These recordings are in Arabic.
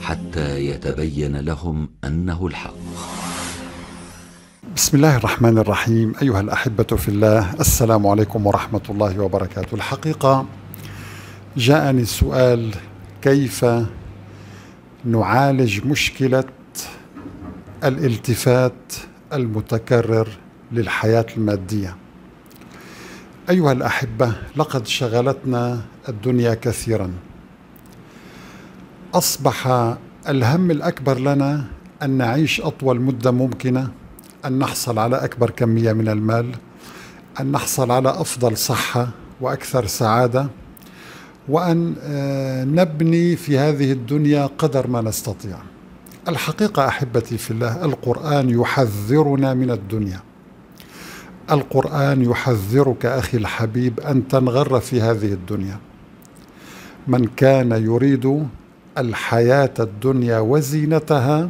حتى يتبين لهم أنه الحق. بسم الله الرحمن الرحيم. أيها الأحبة في الله، السلام عليكم ورحمة الله وبركاته. الحقيقة جاءني السؤال: كيف نعالج مشكلة الالتفات المتكرر للحياة المادية؟ أيها الأحبة، لقد شغلتنا الدنيا كثيرا. أصبح الهم الأكبر لنا أن نعيش أطول مدة ممكنة، أن نحصل على أكبر كمية من المال، أن نحصل على أفضل صحة وأكثر سعادة، وأن نبني في هذه الدنيا قدر ما نستطيع. الحقيقة أحبتي في الله، القرآن يحذرنا من الدنيا. القرآن يحذرك أخي الحبيب أن تنغر في هذه الدنيا. من كان يريد الحياة الدنيا وزينتها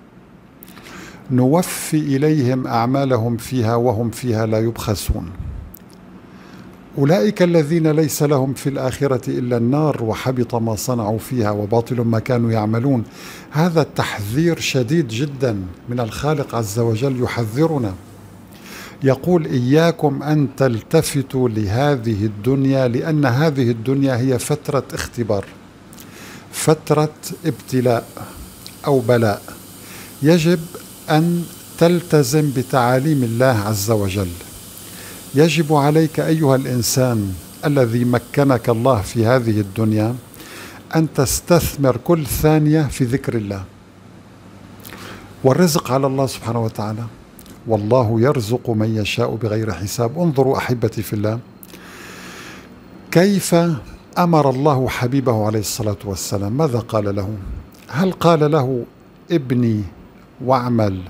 نوفي إليهم أعمالهم فيها وهم فيها لا يبخسون. أولئك الذين ليس لهم في الآخرة إلا النار وحبط ما صنعوا فيها وباطل ما كانوا يعملون. هذا التحذير شديد جدا من الخالق عز وجل، يحذرنا، يقول: إياكم أن تلتفتوا لهذه الدنيا، لأن هذه الدنيا هي فترة اختبار، فترة ابتلاء أو بلاء. يجب أن تلتزم بتعاليم الله عز وجل. يجب عليك أيها الإنسان الذي مكنك الله في هذه الدنيا أن تستثمر كل ثانية في ذكر الله، والرزق على الله سبحانه وتعالى، والله يرزق من يشاء بغير حساب. انظروا أحبتي في الله كيف أمر الله حبيبه عليه الصلاة والسلام. ماذا قال له؟ هل قال له: ابني واعمل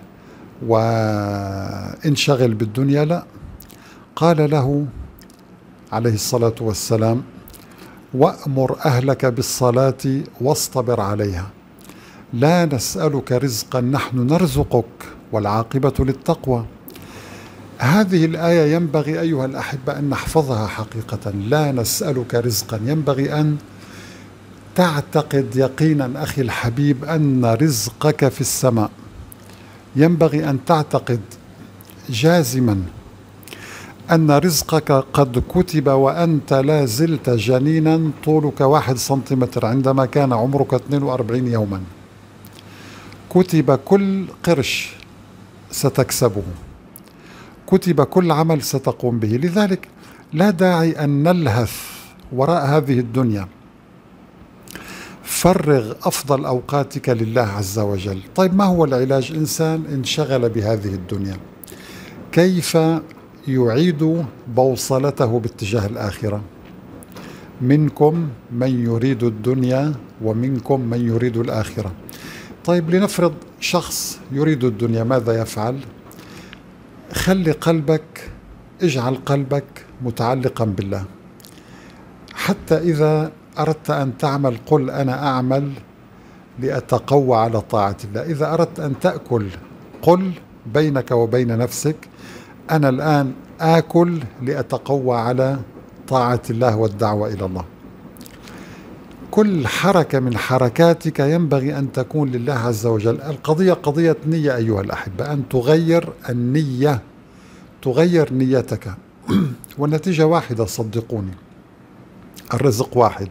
وانشغل بالدنيا؟ لا، قال له عليه الصلاة والسلام: وأمر أهلك بالصلاة واصطبر عليها. لا نسألك رزقا، نحن نرزقك، والعاقبة للتقوى. هذه الآية ينبغي أيها الأحبة أن نحفظها حقيقة. لا نسألك رزقا، ينبغي أن تعتقد يقينا أخي الحبيب أن رزقك في السماء. ينبغي أن تعتقد جازما أن رزقك قد كتب وأنت لا زلت جنينا طولك 1 سنتيمتر عندما كان عمرك 42 يوما. كتب كل قرش ستكسبه، كتب كل عمل ستقوم به. لذلك لا داعي أن نلهث وراء هذه الدنيا. فرغ أفضل أوقاتك لله عز وجل. طيب، ما هو العلاج؟ إنسان انشغل بهذه الدنيا، كيف يعيد بوصلته باتجاه الآخرة؟ منكم من يريد الدنيا ومنكم من يريد الآخرة. طيب، لنفرض شخص يريد الدنيا، ماذا يفعل؟ خلي قلبك، اجعل قلبك متعلقا بالله. حتى إذا أردت أن تعمل قل: أنا أعمل لأتقوى على طاعة الله. إذا أردت أن تأكل قل بينك وبين نفسك: أنا الآن آكل لأتقوى على طاعة الله والدعوة إلى الله. كل حركة من حركاتك ينبغي أن تكون لله عز وجل. القضية قضية نية أيها الأحبة، أن تغير النية، تغير نيتك. والنتيجة واحدة، صدقوني، الرزق واحد،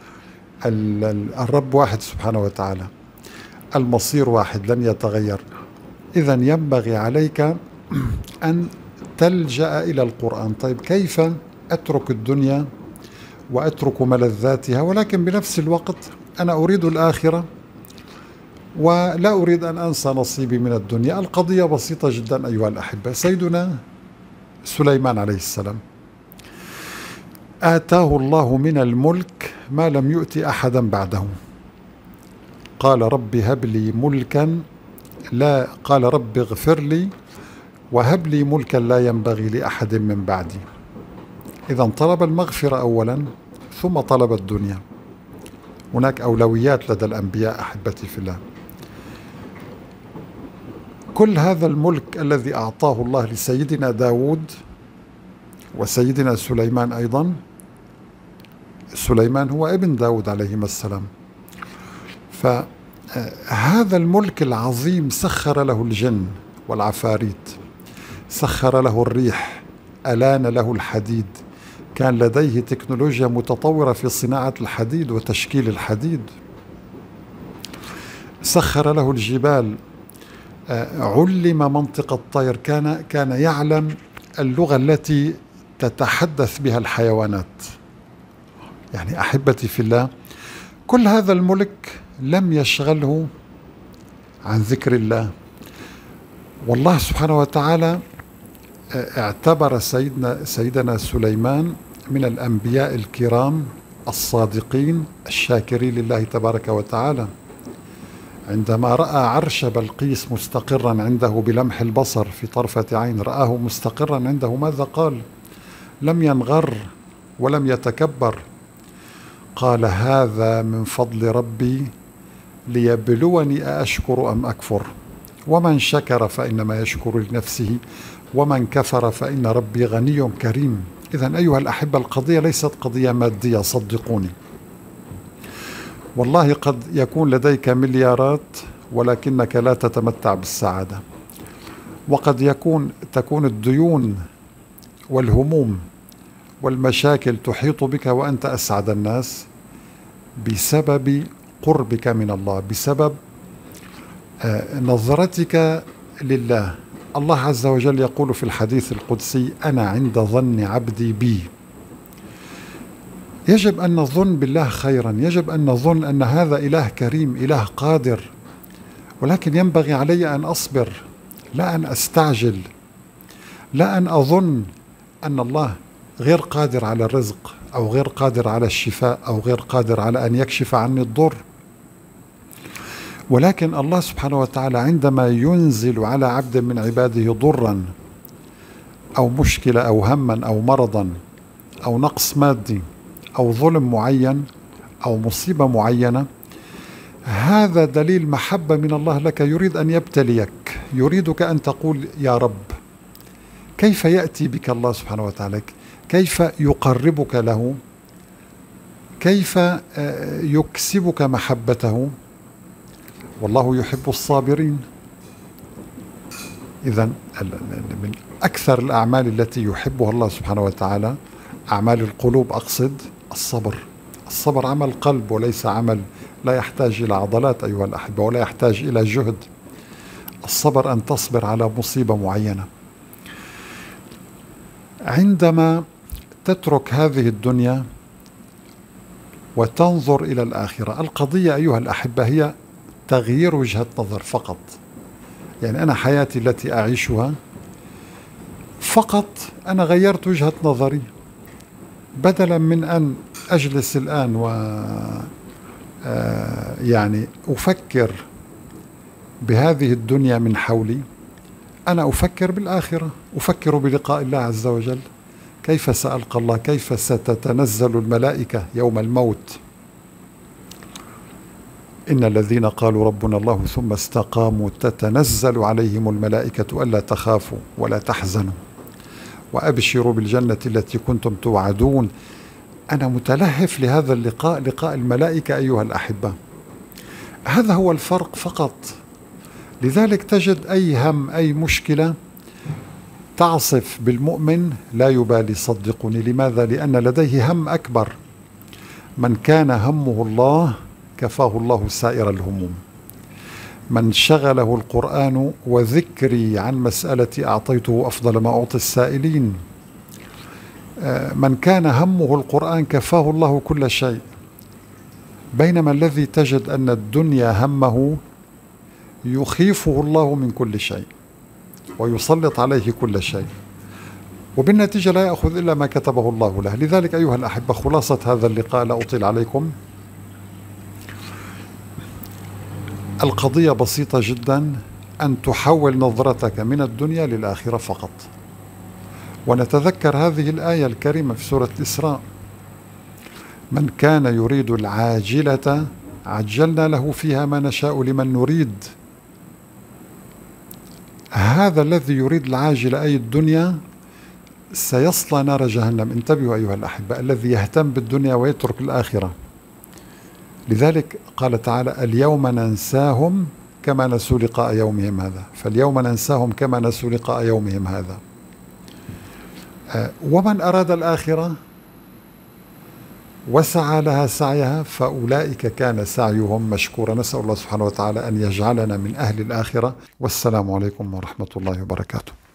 الرب واحد سبحانه وتعالى، المصير واحد لن يتغير. إذا ينبغي عليك أن تلجأ إلى القرآن. طيب، كيف أترك الدنيا وأترك ملذاتها ولكن بنفس الوقت أنا أريد الآخرة ولا أريد أن أنسى نصيبي من الدنيا؟ القضية بسيطة جدا أيها الأحبة. سيدنا سليمان عليه السلام آتاه الله من الملك ما لم يؤت أحدا بعده. قال: رب هب لي ملكا لا قال رب اغفر لي وهب لي ملكا لا ينبغي لأحد من بعدي. إذا طلب المغفرة أولا ثم طلب الدنيا. هناك أولويات لدى الأنبياء أحبتي في الله. كل هذا الملك الذي أعطاه الله لسيدنا داود وسيدنا سليمان أيضا، سليمان هو ابن داود عليهما السلام، هذا الملك العظيم سخر له الجن والعفاريت، سخر له الريح، ألان له الحديد، كان لديه تكنولوجيا متطورة في صناعة الحديد وتشكيل الحديد، سخر له الجبال، علم منطق الطير، كان يعلم اللغة التي تتحدث بها الحيوانات. يعني أحبتي في الله، كل هذا الملك لم يشغله عن ذكر الله. والله سبحانه وتعالى اعتبر سيدنا سليمان من الأنبياء الكرام الصادقين الشاكرين لله تبارك وتعالى. عندما رأى عرش بلقيس مستقرا عنده بلمح البصر في طرفة عين، رآه مستقرا عنده، ماذا قال؟ لم ينغر ولم يتكبر، قال هذا من فضل ربي ليبلوني أأشكر أم أكفر، ومن شكر فإنما يشكر لنفسه ومن كفر فإن ربي غني كريم. إذن أيها الأحبة، القضية ليست قضية مادية، صدقوني. والله قد يكون لديك مليارات ولكنك لا تتمتع بالسعادة، وقد تكون الديون والهموم والمشاكل تحيط بك وأنت أسعد الناس بسبب قربك من الله، بسبب نظرتك لله. الله عز وجل يقول في الحديث القدسي: أنا عند ظن عبدي بي. يجب أن نظن بالله خيرا، يجب أن نظن أن هذا إله كريم، إله قادر، ولكن ينبغي علي أن أصبر، لا أن أستعجل، لا أن أظن أن الله غير قادر على الرزق أو غير قادر على الشفاء أو غير قادر على أن يكشف عني الضر. ولكن الله سبحانه وتعالى عندما ينزل على عبد من عباده ضرا أو مشكلة أو هما أو مرضا أو نقص مادي أو ظلم معين أو مصيبة معينة، هذا دليل محبة من الله لك، يريد أن يبتليك، يريدك أن تقول يا رب. كيف يأتي بك الله سبحانه وتعالى؟ كيف يقربك له؟ كيف يكسبك محبته؟ والله يحب الصابرين. إذن من أكثر الأعمال التي يحبها الله سبحانه وتعالى، أعمال القلوب أقصد، الصبر. الصبر عمل قلب وليس عمل، لا يحتاج إلى عضلات أيها الأحبة ولا يحتاج إلى جهد. الصبر أن تصبر على مصيبة معينة. عندما تترك هذه الدنيا وتنظر إلى الآخرة، القضية أيها الأحبة هي تغيير وجهة نظر فقط. يعني أنا حياتي التي أعيشها فقط أنا غيرت وجهة نظري، بدلا من أن أجلس الآن يعني أفكر بهذه الدنيا من حولي، أنا أفكر بالآخرة، أفكر بلقاء الله عز وجل، كيف سألقى الله، كيف ستتنزل الملائكة يوم الموت. إن الذين قالوا ربنا الله ثم استقاموا تتنزل عليهم الملائكة ألا تخافوا ولا تحزنوا وأبشروا بالجنة التي كنتم توعدون. أنا متلهف لهذا اللقاء، لقاء الملائكة أيها الأحبة. هذا هو الفرق فقط. لذلك تجد أي هم، أي مشكلة تعصف بالمؤمن لا يبالي، صدقوني. لماذا؟ لأن لديه هم أكبر. من كان همه الله كفاه الله سائر الهموم. من شغله القرآن وذكري عن مسألة أعطيته أفضل ما أعطي السائلين. من كان همه القرآن كفاه الله كل شيء. بينما الذي تجد أن الدنيا همه يخيفه الله من كل شيء ويسلط عليه كل شيء، وبالنتيجة لا يأخذ إلا ما كتبه الله له. لذلك أيها الأحبة، خلاصة هذا اللقاء، لا أطيل عليكم، القضية بسيطة جدا، أن تحول نظرتك من الدنيا للآخرة فقط. ونتذكر هذه الآية الكريمة في سورة الإسراء: من كان يريد العاجلة عجلنا له فيها ما نشاء لمن نريد. هذا الذي يريد العاجلة أي الدنيا سيصلى نار جهنم. انتبهوا أيها الأحبة، الذي يهتم بالدنيا ويترك الآخرة لذلك قال تعالى: اليوم ننساهم كما نسوا لقاء يومهم هذا. فاليوم ننساهم كما نسوا لقاء يومهم هذا. ومن أراد الآخرة وسعى لها سعيها فأولئك كان سعيهم مشكورا. نسأل الله سبحانه وتعالى أن يجعلنا من أهل الآخرة. والسلام عليكم ورحمة الله وبركاته.